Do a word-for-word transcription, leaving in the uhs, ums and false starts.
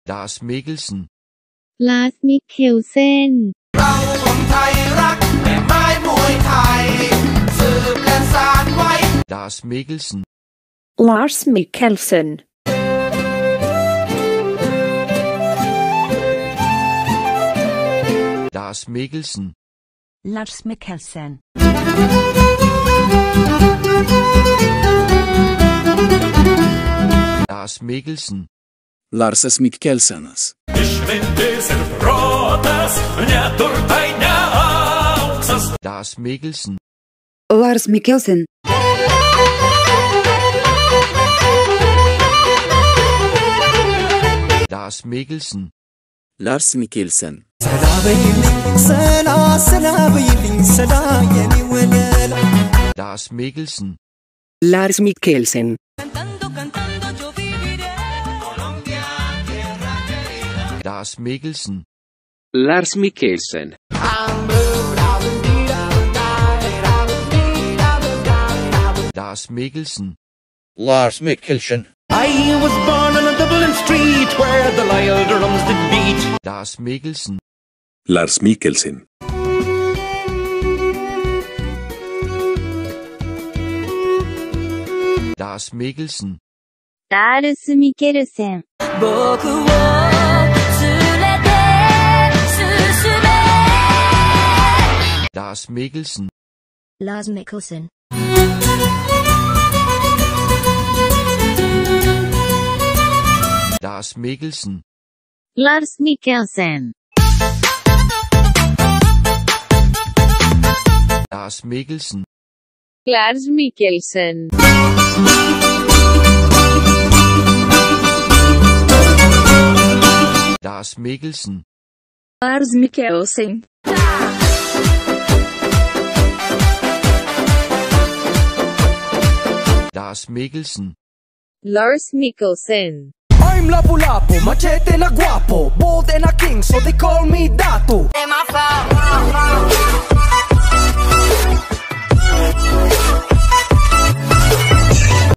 Lars Mikkelsen. Lars Mikkelsen เราคนไทยรักแม่ไม้มวยไทยสืบและสานไว้ Lars Mikkelsen. Lars Mikkelsen. Lars Mikkelsen. Lars Mikkelsen. Lars Mikkelsen. Larsas Mikkelsenas. Lars Mikkelsen. Lars Mikkelsen. Lars Mikkelsen. Lars Mikkelsen. Lars Mikkelsen. Lars Mikkelsen. Lars Mikkelsen. Lars Mikkelsen. Lars Mikkelsen. Lars Mikkelsen. I was born on a Dublin street where the Lyle drums did beat. Lars Mikkelsen. Lars Mikkelsen. Lars Mikkelsen. Lars Mikkelsen 僕を連れて進め Lars Mikkelsen. Lars Mikkelsen. Lars Mikkelsen. Lars Mikkelsen Lars Mikkelsen. Lars Mikkelsen Lars Mikkelsen. Lars Mikkelsen. Lars Mikkelsen. Lars Mikkelsen I'm Lapu Lapu, machete na guapo, bold and a king, so they call me Datu. Am I foul?